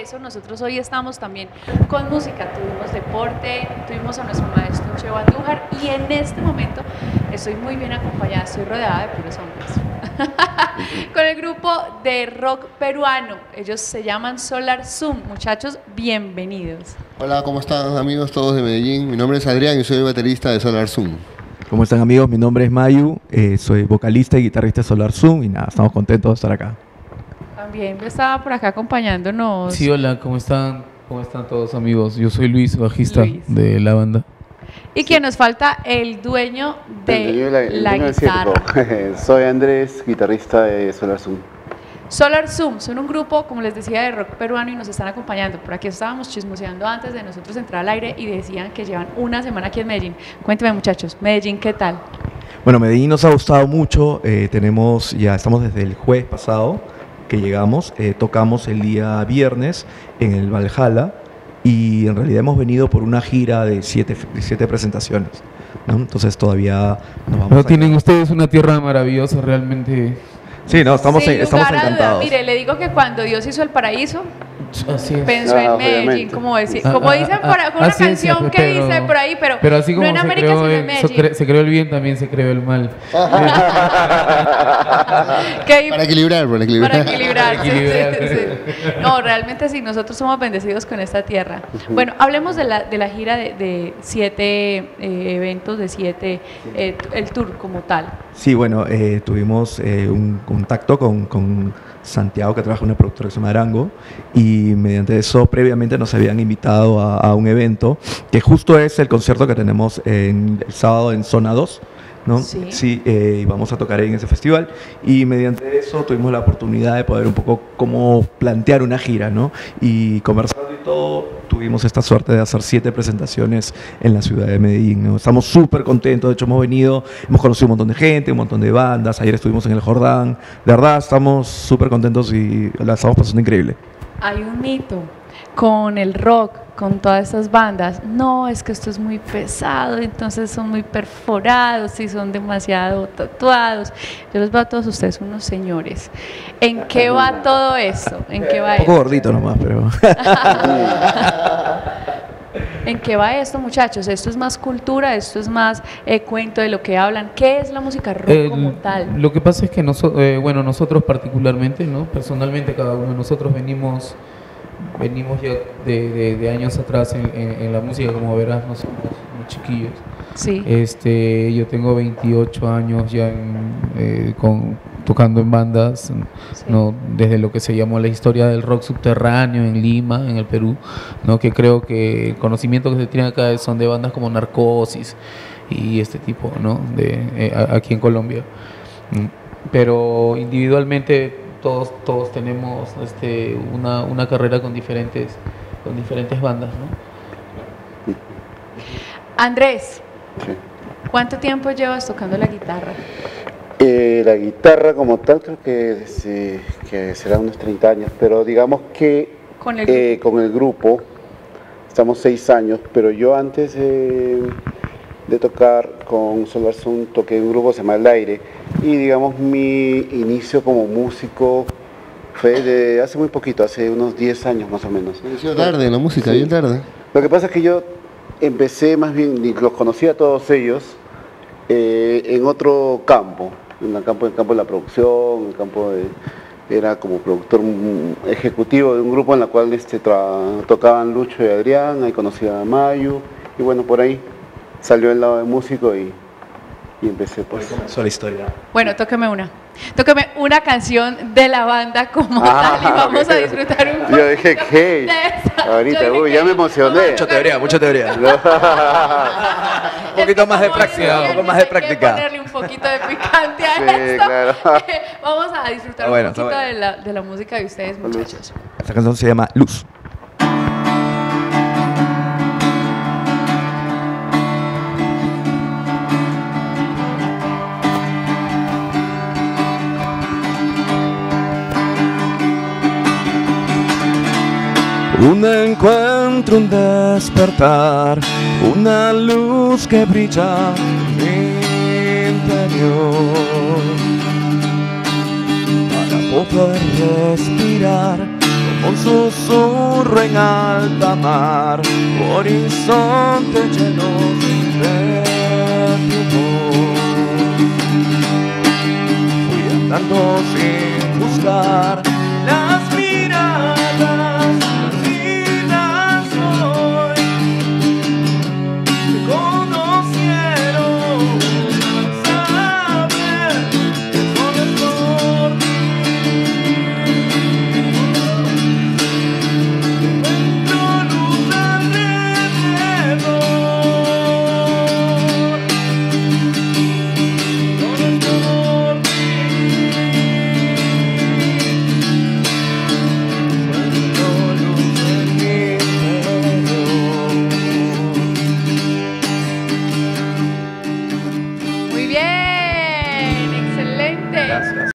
eso nosotros hoy estamos también con música. Tuvimos deporte, tuvimos a nuestro maestro Cheo Andújar y en este momento estoy muy bien acompañada, estoy rodeada de puros hombres. Con el grupo de rock peruano, ellos se llaman Solar Zoom. Muchachos, bienvenidos. Hola, ¿cómo están amigos todos de Medellín? Mi nombre es Adrián y soy el baterista de Solar Zoom. ¿Cómo están amigos? Mi nombre es Mayu, soy vocalista y guitarrista de Solar Zoom y nada, estamos contentos de estar acá. También estaba por acá acompañándonos. Sí, hola, ¿cómo están? ¿Cómo están todos amigos? Yo soy Luis, bajista de la banda. Y quien nos falta, el dueño de la guitarra. Soy Andrés, guitarrista de Solar Zoom. Solar Zoom son un grupo, como les decía, de rock peruano y nos están acompañando. Por aquí estábamos chismoseando antes de nosotros entrar al aire y decían que llevan una semana aquí en Medellín. Cuénteme, muchachos, Medellín, ¿qué tal? Bueno, Medellín nos ha gustado mucho. Estamos desde el jueves pasado que llegamos. Tocamos el día viernes en el Valhalla y en realidad hemos venido por una gira de siete presentaciones, ¿no? Entonces todavía nos vamos. Pero tienen ustedes una tierra maravillosa, realmente. Sí, no, estamos encantados. encantados. Mire, le digo que cuando Dios hizo el paraíso, así es. pensó en Medellín, como dicen por una canción que dice por ahí, pero así como no en América, sino en Medellín. se creó el bien, también se creó el mal. Para equilibrar. Sí. No, realmente sí, nosotros somos bendecidos con esta tierra. Bueno, hablemos de la gira de 7 eventos, de 7, el tour como tal. Sí, bueno, tuvimos un contacto con Santiago, que trabaja en una productora que se llama Arango, y mediante eso previamente nos habían invitado a un evento que justo es el concierto que tenemos el sábado en Zona 2, ¿no? Sí, y vamos a tocar ahí en ese festival, y mediante eso tuvimos la oportunidad de poder un poco cómo plantear una gira, ¿no? Y conversando y todo, tuvimos esta suerte de hacer 7 presentaciones en la ciudad de Medellín, ¿no? Estamos súper contentos, de hecho hemos conocido un montón de gente, un montón de bandas, ayer estuvimos en el Jordán, de verdad estamos súper contentos y la estamos pasando increíble. Hay un mito con el rock, con todas estas bandas, no, es que esto es muy pesado, entonces son muy perforados y son demasiado tatuados. Yo los veo a todos ustedes unos señores. ¿En qué va todo esto? ¿En qué va un poco gordito nomás, pero... ¿En qué va esto, muchachos? ¿Esto es más cultura? ¿Esto es más cuento de lo que hablan? ¿Qué es la música rock como tal? Lo que pasa es que nosotros particularmente, ¿no? Personalmente, cada uno de nosotros venimos ya de años atrás en la música, como verás, no somos muy chiquillos. Sí. Yo tengo 28 años ya tocando en bandas, sí, ¿no? Desde lo que se llamó la historia del rock subterráneo en Lima, en el Perú, ¿no? Que creo que el conocimiento que se tiene acá son de bandas como Narcosis y este tipo, ¿no? Aquí en Colombia. Pero individualmente todos tenemos una carrera con diferentes bandas, ¿no? Andrés, Sí. ¿cuánto tiempo llevas tocando la guitarra? La guitarra como tal creo que será unos 30 años, pero digamos que con el grupo estamos 6 años, pero yo antes de tocar con Solar Zoom toqué en un grupo que se llama El Aire, y digamos mi inicio como músico fue de hace muy poquito, hace unos 10 años más o menos. Inició tarde en la música, sí. Bien tarde. Lo que pasa es que yo empecé más bien, los conocí a todos ellos en otro campo, en el campo de la producción, era como productor ejecutivo de un grupo en la cual tocaban Lucho y Adrián, ahí conocí a Mayu, y bueno, por ahí salió el lado de músico y empecé pues. Comenzó la historia. Bueno, tóqueme una canción de la banda como tal y vamos a disfrutar un poco. Yo dije, ¿qué? Ahorita, ya me emocioné. Mucha teoría. Un poquito más de práctica, un poco más de práctica. Hay que ponerle un poquito de picante a esto. Claro. Vamos a disfrutar un poquito de la música de ustedes, muchachos. Esta canción se llama Luz. Un encuentro, un despertar, una luz que brilla en mi interior. Para poder respirar un susurro en alta mar, horizonte lleno de tu voz. Fui andando sin buscar las